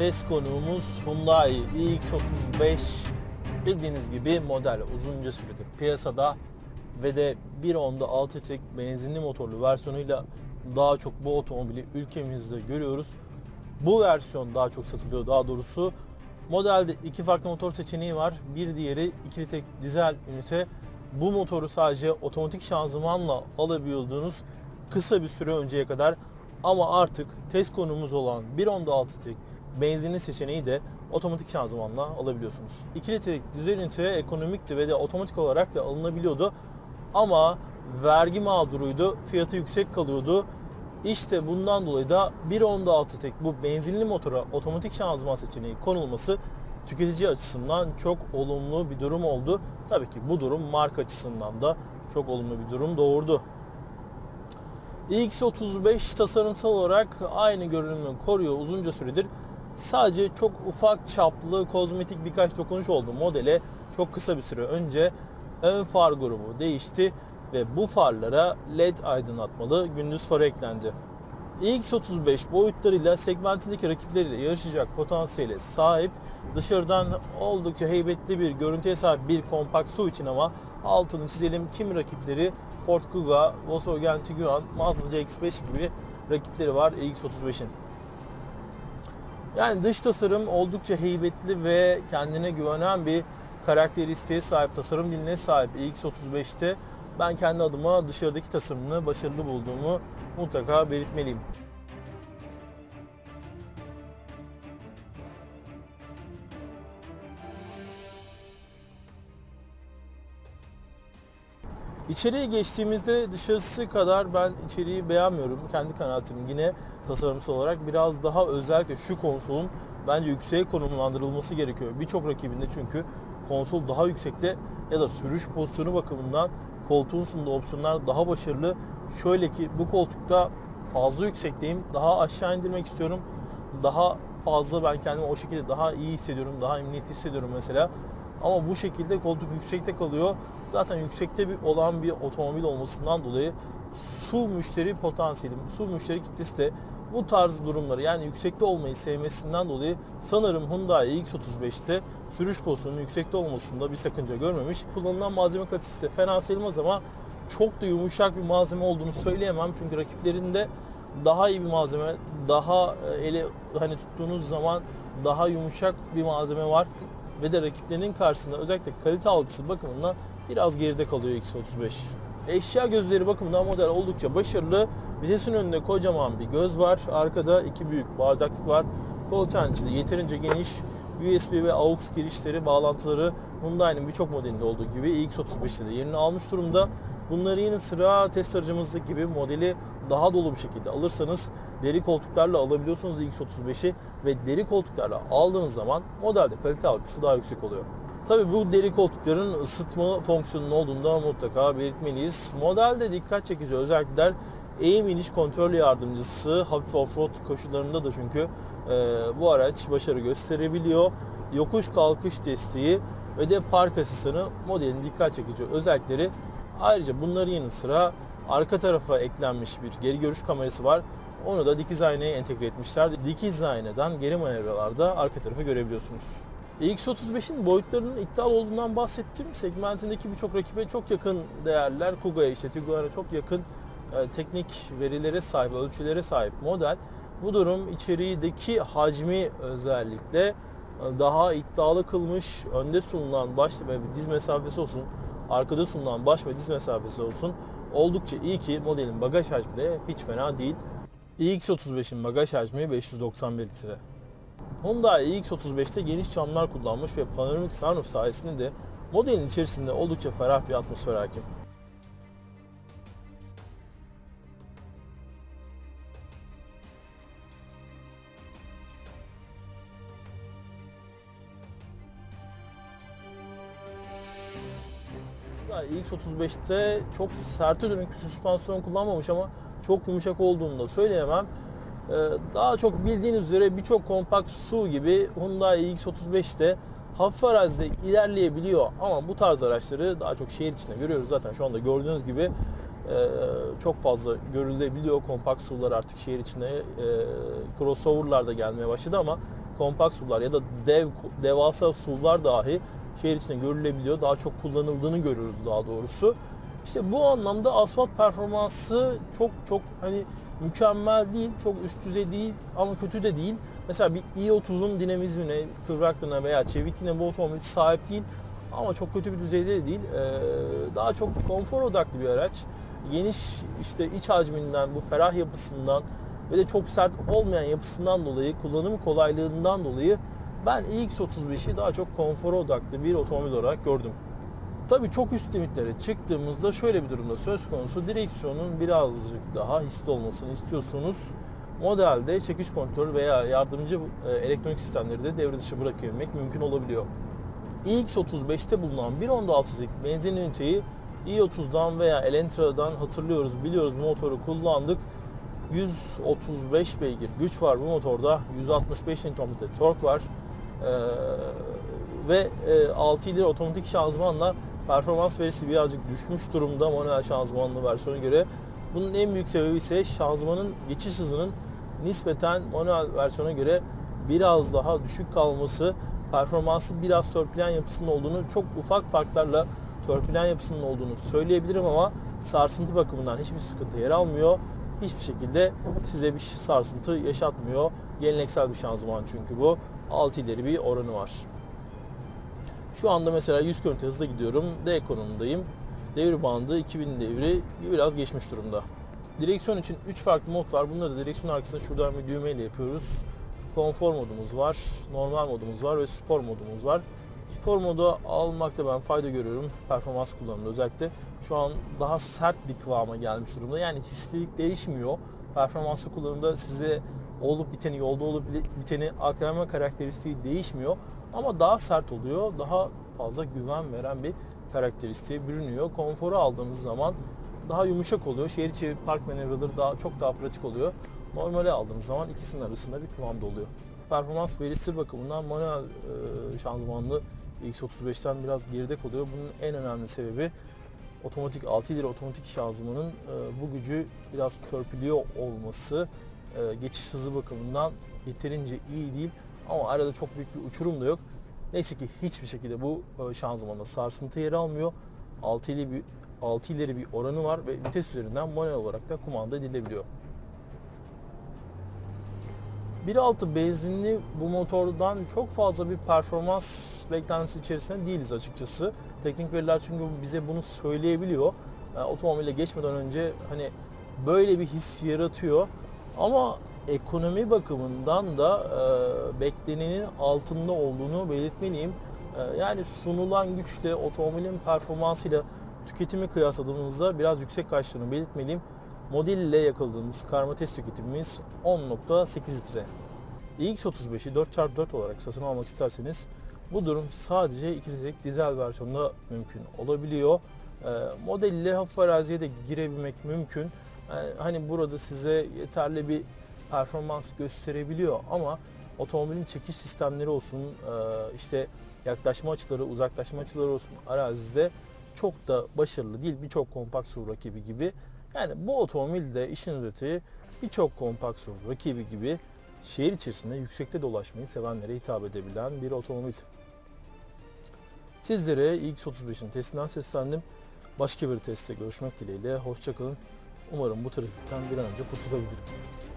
Test konuğumuz Hyundai iX35. Bildiğiniz gibi model uzunca süredir piyasada ve de 1.10'da 6 tek benzinli motorlu versiyonuyla daha çok bu otomobili ülkemizde görüyoruz. Bu versiyon daha çok satılıyor, daha doğrusu. Modelde iki farklı motor seçeneği var. Bir diğeri ikili tek dizel ünite. Bu motoru sadece otomatik şanzımanla alabiliyordunuz kısa bir süre önceye kadar. Ama artık test konumuz olan 1.10'da 6 tek benzinli seçeneği de otomatik şanzımanla alabiliyorsunuz. 2 litrelik dizel ünite ekonomikti ve de otomatik olarak da alınabiliyordu. Ama vergi mağduruydu, fiyatı yüksek kalıyordu. İşte bundan dolayı da 1.10'da 6 tek bu benzinli motora otomatik şanzıman seçeneği konulması tüketici açısından çok olumlu bir durum oldu. Tabii ki bu durum marka açısından da çok olumlu bir durum doğurdu. iX35 tasarımsal olarak aynı görünümünü koruyor uzunca süredir. Sadece çok ufak çaplı kozmetik birkaç dokunuş oldu modele. Çok kısa bir süre önce ön far grubu değişti ve bu farlara LED aydınlatmalı gündüz farı eklendi. iX35 boyutlarıyla segmentindeki rakipleriyle yarışacak potansiyele sahip. Dışarıdan oldukça heybetli bir görüntüye sahip bir kompakt SUV için ama altını çizelim, kimi rakipleri Ford Kuga, Volkswagen Tiguan, Mazda CX-5 gibi rakipleri var iX35'in. Yani dış tasarım oldukça heybetli ve kendine güvenen bir karakteristiğe sahip, tasarım diline sahip iX35'te ben kendi adıma dışarıdaki tasarımını başarılı bulduğumu mutlaka belirtmeliyim. İçeriye geçtiğimizde dışarısı kadar ben içeriği beğenmiyorum. Kendi kanaatim yine tasarımsal olarak biraz daha özellikle şu konsolun bence yükseğe konumlandırılması gerekiyor. Birçok rakibinde çünkü konsol daha yüksekte ya da sürüş pozisyonu bakımından koltuğun sunduğu opsiyonlar daha başarılı. Şöyle ki bu koltukta fazla yüksekteyim. Daha aşağı indirmek istiyorum. Daha fazla ben kendimi o şekilde daha iyi hissediyorum. Daha emniyetli hissediyorum mesela. Ama bu şekilde koltuk yüksekte kalıyor. Zaten yüksekte olan bir otomobil olmasından dolayı SUV müşteri potansiyelim, SUV müşteri kitlesi de bu tarz durumları yani yüksekte olmayı sevmesinden dolayı sanırım Hyundai iX35'te sürüş pozisyonunun yüksekte olmasında bir sakınca görmemiş. Kullanılan malzeme kalitesi de fena sayılmaz ama çok da yumuşak bir malzeme olduğunu söyleyemem. Çünkü rakiplerinde daha iyi bir malzeme, daha ele hani tuttuğunuz zaman daha yumuşak bir malzeme var ve de rakiplerinin karşısında özellikle kalite algısı bakımından biraz geride kalıyor X35. Eşya gözleri bakımından model oldukça başarılı. Vitesin önünde kocaman bir göz var. Arkada iki büyük bardaklık var. Koltuğun içinde yeterince geniş USB ve AUX girişleri, bağlantıları Hyundai'nin birçok modelinde olduğu gibi iX35'te de yerini almış durumda. Bunları yine sıra test aracımızdaki gibi modeli daha dolu bir şekilde alırsanız deri koltuklarla alabiliyorsunuz iX35'i ve deri koltuklarla aldığınız zaman modelde kalite algısı daha yüksek oluyor. Tabii bu deri koltukların ısıtma fonksiyonunun olduğunu da mutlaka belirtmeliyiz. Modelde dikkat çekici özellikler eğim iniş kontrol yardımcısı, hafif offroad koşullarında da çünkü bu araç başarı gösterebiliyor. Yokuş kalkış desteği ve de park asistanı modelin dikkat çekici özellikleri. Ayrıca bunların yanı sıra arka tarafa eklenmiş bir geri görüş kamerası var. Onu da dikiz aynaya entegre etmişler. Dikiz aynadan geri manevralarda arka tarafı görebiliyorsunuz. iX35'in boyutlarının iddialı olduğundan bahsettim. Segmentindeki birçok rakibe çok yakın değerler. Kuga'ya, işte Tiguan'a çok yakın teknik verilere sahip, ölçülere sahip model. Bu durum içeriğindeki hacmi özellikle daha iddialı kılmış. Önde sunulan baş ve diz mesafesi olsun, arkada sunulan baş ve diz mesafesi olsun oldukça iyi ki modelin bagaj hacmi de hiç fena değil. iX35'in bagaj hacmi 591 litre. Hyundai iX35'te geniş camlar kullanmış ve panoramik sunroof sayesinde de modelin içerisinde oldukça ferah bir atmosfer hakim. iX35'te çok serte dönük bir süspansiyon kullanmamış ama çok yumuşak olduğunu da söyleyemem. Daha çok bildiğiniz üzere birçok kompakt SUV gibi Hyundai iX35'te hafif arazide ilerleyebiliyor ama bu tarz araçları daha çok şehir içinde görüyoruz. Zaten şu anda gördüğünüz gibi çok fazla görülebiliyor. Kompakt SUV'lar artık şehir içinde crossover'lar da gelmeye başladı ama kompakt SUV'lar ya da devasa SUV'lar dahi şehir içinde görülebiliyor. Daha çok kullanıldığını görüyoruz daha doğrusu. İşte bu anlamda asfalt performansı çok hani mükemmel değil, çok üst düzey değil ama kötü de değil. Mesela bir i30'un dinamizmine, kıvraklığına veya çevikliğine bu otomobil sahip değil ama çok kötü bir düzeyde de değil. Daha çok konfor odaklı bir araç. Geniş işte iç hacminden, bu ferah yapısından ve de çok sert olmayan yapısından dolayı, kullanım kolaylığından dolayı ben iX35'i daha çok konfor odaklı bir otomobil olarak gördüm. Tabii çok üst limitlere çıktığımızda şöyle bir durumda söz konusu. Direksiyonun birazcık daha hisli olmasını istiyorsunuz. Modelde çekiş kontrol veya yardımcı elektronik sistemleri de devre dışı bırakabilmek mümkün olabiliyor. iX35'te bulunan 1.6'lık benzin üniteyi i30'dan veya Elantra'dan hatırlıyoruz, biliyoruz, bu motoru kullandık. 135 beygir güç var bu motorda, 165 Nm tork var ve 6 ileri otomatik şanzımanla performans verisi birazcık düşmüş durumda manuel şanzımanlı versiyona göre. Bunun en büyük sebebi ise şanzımanın geçiş hızının nispeten manuel versiyona göre biraz daha düşük kalması, performansı biraz törpülen yapısının olduğunu, çok ufak farklarla törpülen yapısının olduğunu söyleyebilirim ama sarsıntı bakımından hiçbir sıkıntı yer almıyor. Hiçbir şekilde size bir sarsıntı yaşatmıyor. Geleneksel bir şanzıman çünkü bu. 6 ileri bir oranı var. Şu anda mesela 100 km hızla gidiyorum. D konumundayım. Devir bandı 2000 devri biraz geçmiş durumda. Direksiyon için 3 farklı mod var. Bunları da direksiyon arkasında şuradan bir düğmeyle yapıyoruz. Konfor modumuz var, normal modumuz var ve spor modumuz var. Spor modu almakta ben fayda görüyorum. Performans kullanımında özellikle. Şu an daha sert bir kıvama gelmiş durumda. Yani hislilik değişmiyor. Performanslı kullanımda size olup biteni, yolda olup biteni aktarma karakteristiği değişmiyor. Ama daha sert oluyor. Daha fazla güven veren bir karakteristiğe bürünüyor. Konforu aldığınız zaman daha yumuşak oluyor. Şehir içi park manevraları çok daha pratik oluyor. Normale aldığınız zaman ikisinin arasında bir kıvamda oluyor. Performans verisi bakımından manuel şanzımanlı X35'ten biraz geride kalıyor. Bunun en önemli sebebi otomatik 6 ileri otomatik şanzımanın bu gücü biraz törpülüyor olması. Geçiş hızı bakımından yeterince iyi değil ama arada çok büyük bir uçurum da yok. Neyse ki hiçbir şekilde bu şanzımanda sarsıntı yer almıyor. 6 ileri bir oranı var ve vites üzerinden manuel olarak da kumanda edilebiliyor. 1.6 benzinli bu motordan çok fazla bir performans beklentisi içerisinde değiliz açıkçası. Teknik veriler çünkü bize bunu söyleyebiliyor. Otomobile geçmeden önce hani böyle bir his yaratıyor. Ama ekonomi bakımından da beklenenin altında olduğunu belirtmeliyim. Yani sunulan güçle otomobilin performansıyla tüketimi kıyasladığımızda biraz yüksek kaçtığını belirtmeliyim. Model ile yakaladığımız karma test tüketimimiz 10.8 litre. iX35'i 4x4 olarak satın almak isterseniz bu durum sadece 2 litrelik dizel versiyonda mümkün olabiliyor. Model ile hafif araziye de girebilmek mümkün. Hani burada size yeterli bir performans gösterebiliyor ama otomobilin çekiş sistemleri olsun, işte yaklaşma açıları, uzaklaşma açıları olsun arazide çok da başarılı değil. Birçok kompakt SUV rakibi gibi. Yani bu otomobilde işin özeti birçok kompakt SUV rakibi gibi şehir içerisinde yüksekte dolaşmayı sevenlere hitap edebilen bir otomobil. Sizlere iX35'in testinden seslendim. Başka bir testte görüşmek dileğiyle. Hoşça kalın. Umarım bu trafikten bir an önce kurtulabilirim.